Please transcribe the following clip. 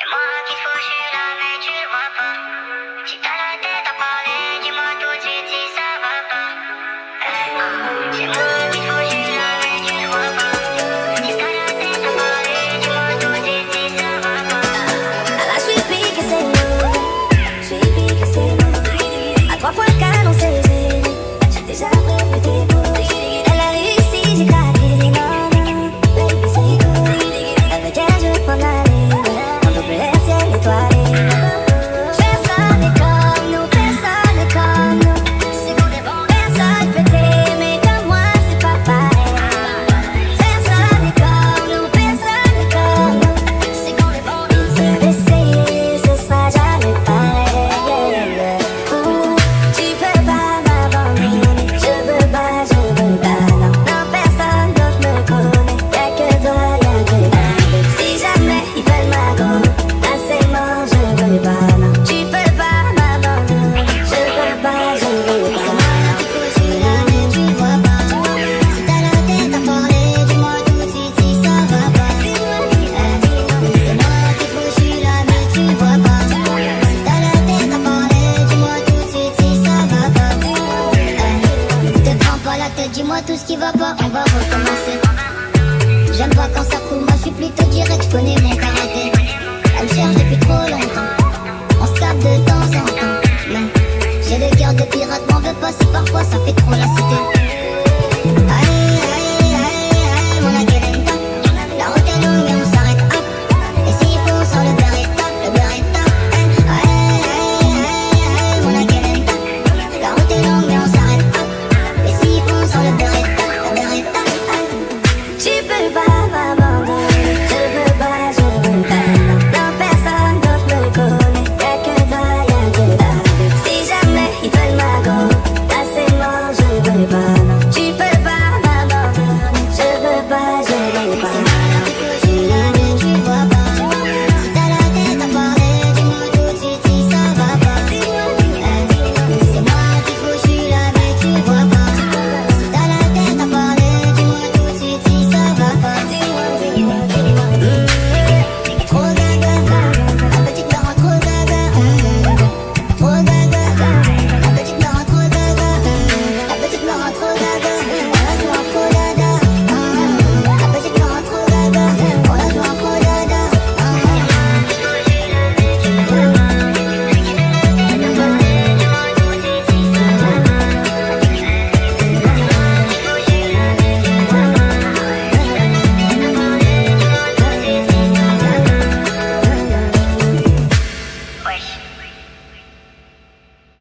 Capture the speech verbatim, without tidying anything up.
Dis-moi tout ce qui va pas, on va recommencer. J'aime pas quand ça coule, moi je suis plutôt direct, je connais mon karaté. Elle me cherche depuis trop longtemps, on se tape de temps en temps. Mais j'ai le cœur de pirate, m'en veux pas si parfois ça fait trop la cité.